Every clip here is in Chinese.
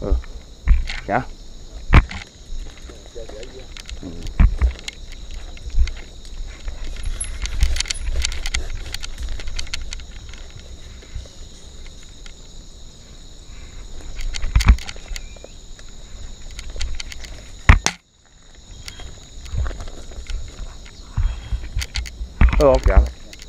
行。我行。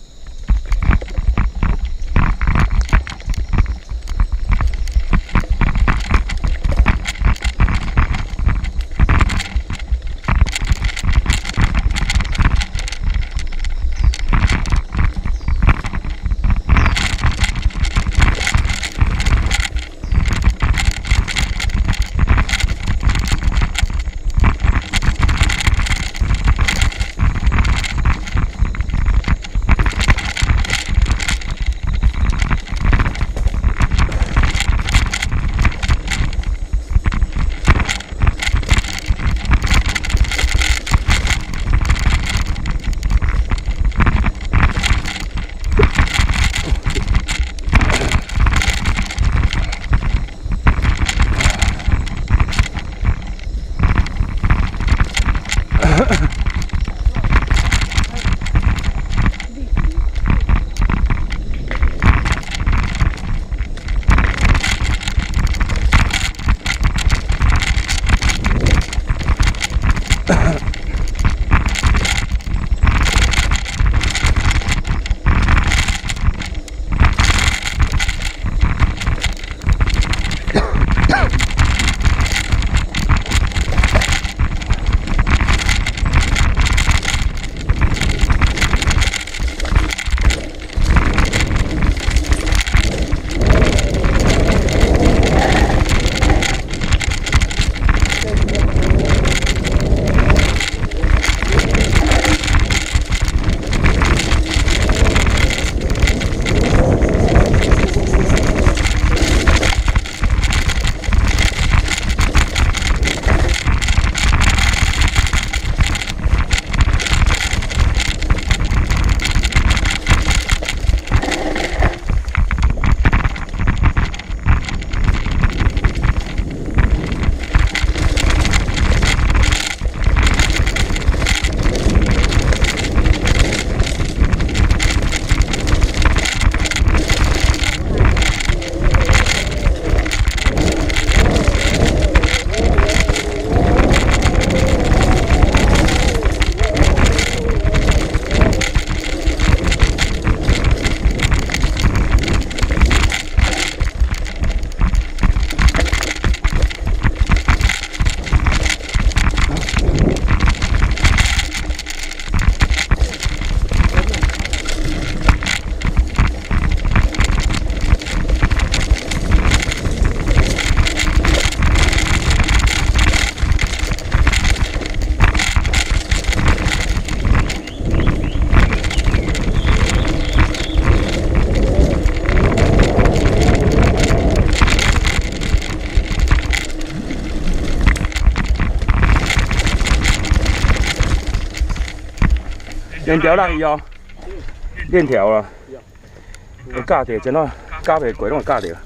链条落去哦，链条啦，会夹着，真啊，夹袂过，拢会夹着。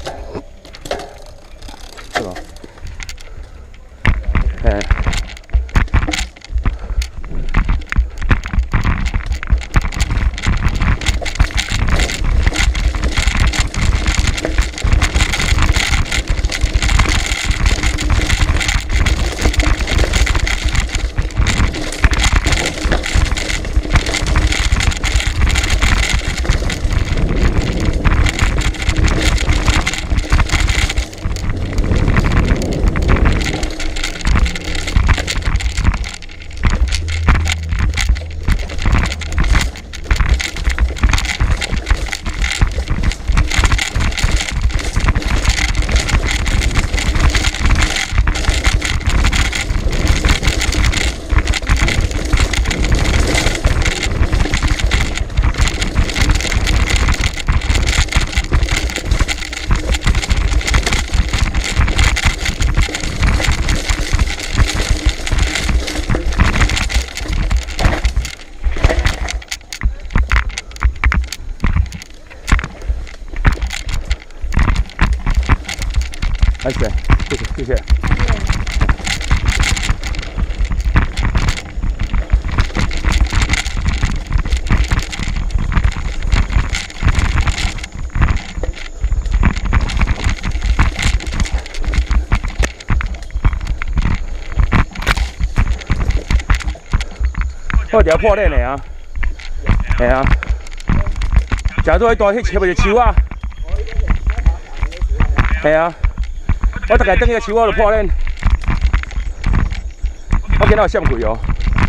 是吧？嘿。谢谢。 谢谢谢谢。我条破链的啊，系啊，食到迄大迄切袂着树啊，系啊，我大概等个树我就破链，我今仔有闪开哦。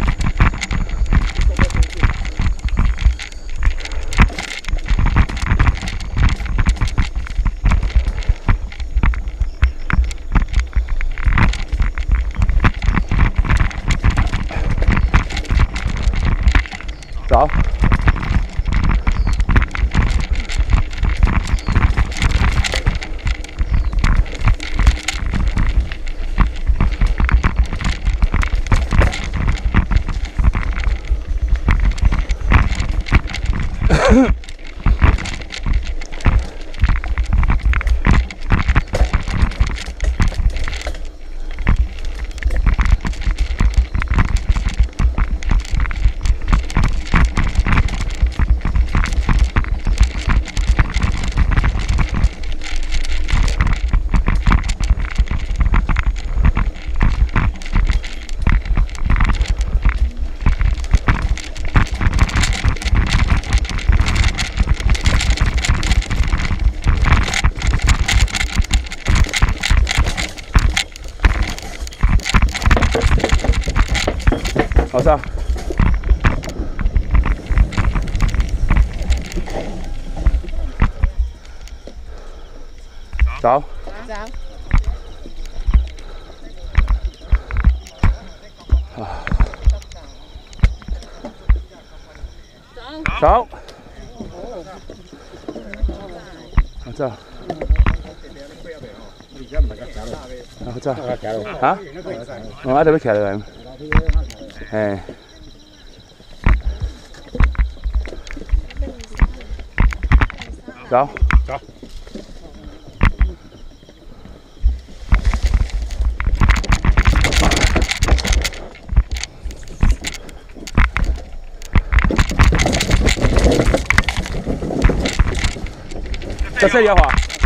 走。好上。走。走。走。好走。好走。啊？我阿得要徛落来。嘿。走。走。在这里要滑。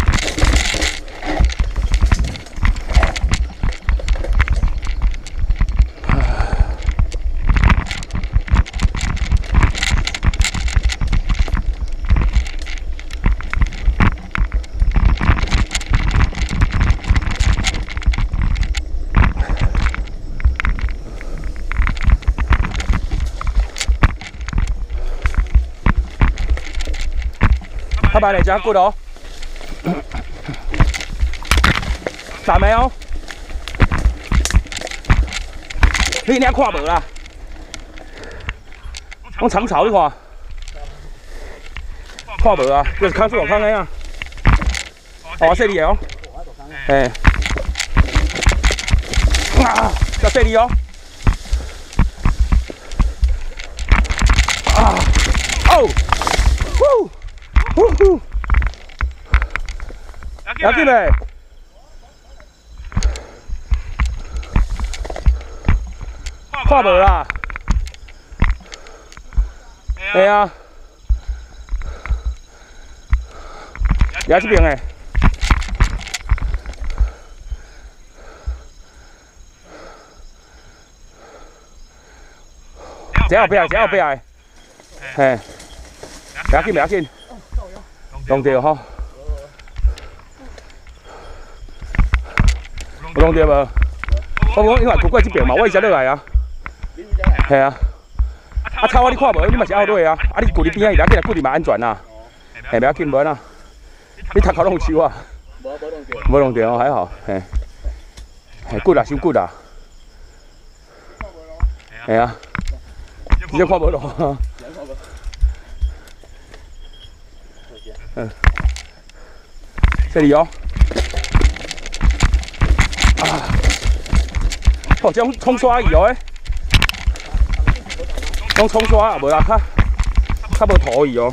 他把你加骨哦，啥没有？你俩看无啦？我长草你看，看无啊？就是看树看个啊。哦，这里哦，哎，啊，在这里哦，啊，哦，呼。呼呼，要紧未？看无啦？系啊，也这边诶。这后边，这后边诶，嘿，不要紧，不要紧。弄到吼，有弄到无？我讲因为过这边嘛，我伊才落来啊。系啊，啊草你看无？你嘛是后落啊？啊你顾你边仔，伊来过来顾你嘛安全啦。嘿，不要紧无啦。你头壳拢有树啊？无弄到，还好。嘿，嘿，骨啦，伤骨啦。系啊，你这看无咯？嗯，这里哦，啊，哦，这种冲刷油诶，用冲刷也无啦，较无土伊哦。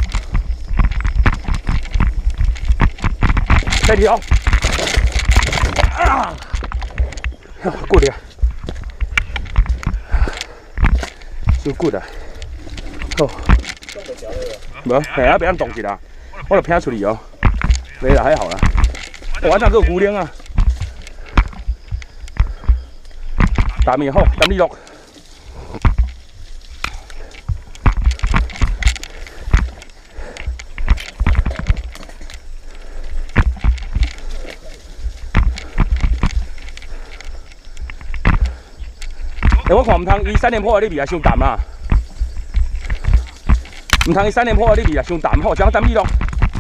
这里哦， 啊，good 啊，就 good 啊，好。无，系啊，别人动一下，我就拼出去哦。没啦，还好啦。我那个牛奶啊，大面好，等你落。我看唔通伊3连坡的你味也伤淡啊，唔通伊3连坡的你味也伤淡，好，将等你落。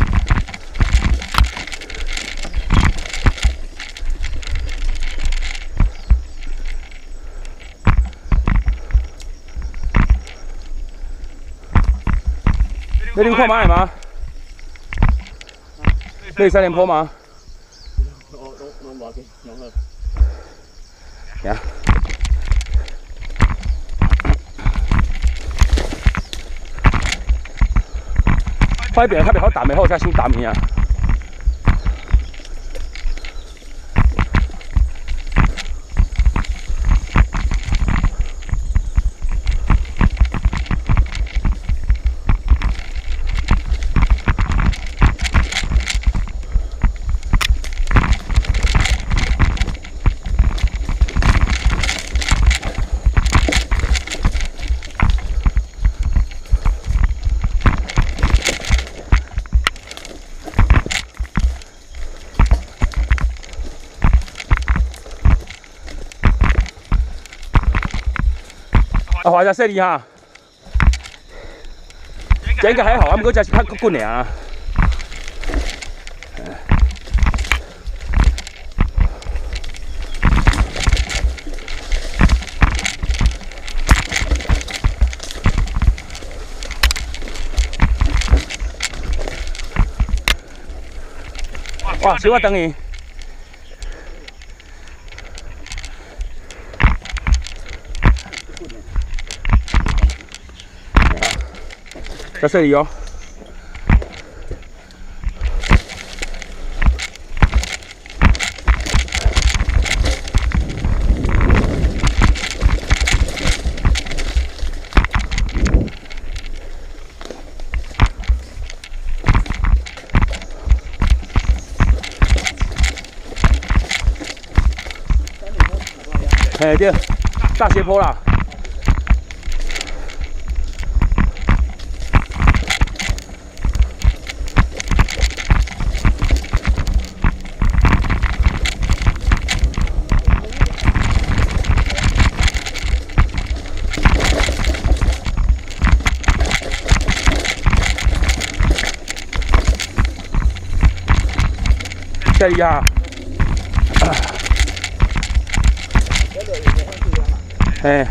你看买吗？你3连坡吗？我冇嘅，有啦。呀。快边较袂好淡的好，才伤淡去啊。啊，华仔说你哈，这应该还好，啊，不过这是较滚尔。哇，小我等伊。在这里哦。哎，对，大斜坡啦。这里啊，哎，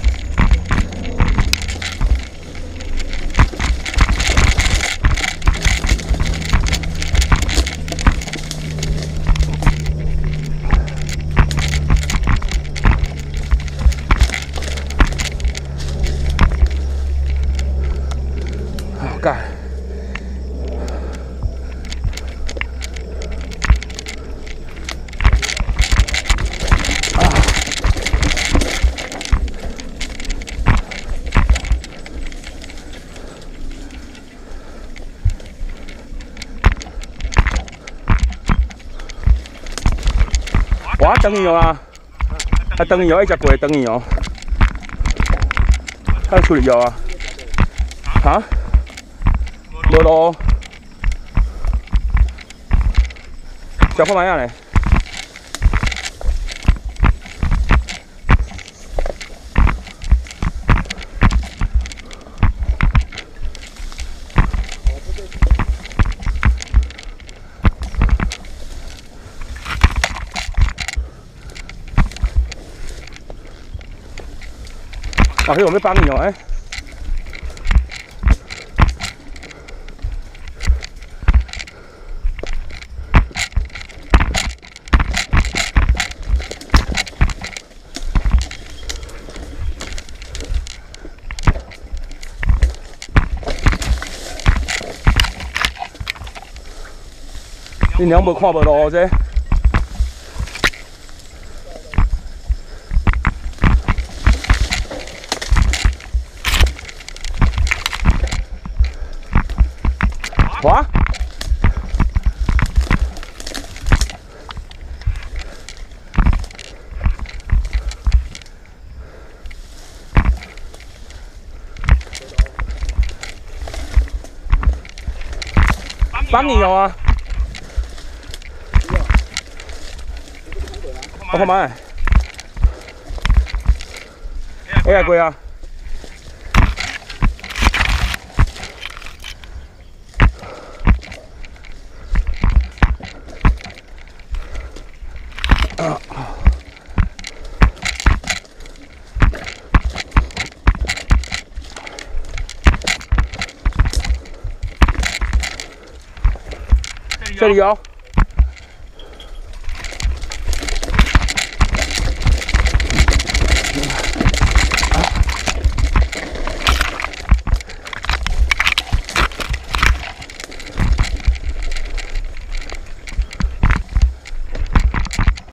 好干。我等伊哦啊，等伊哦，一只过等伊哦，还处理哦啊，无路，小看卖啊嘞。啊，迄我要帮你哦，哎。你娘无看无路这？ 滑。帮你有啊。我看买。哎呀，贵啊！这里有。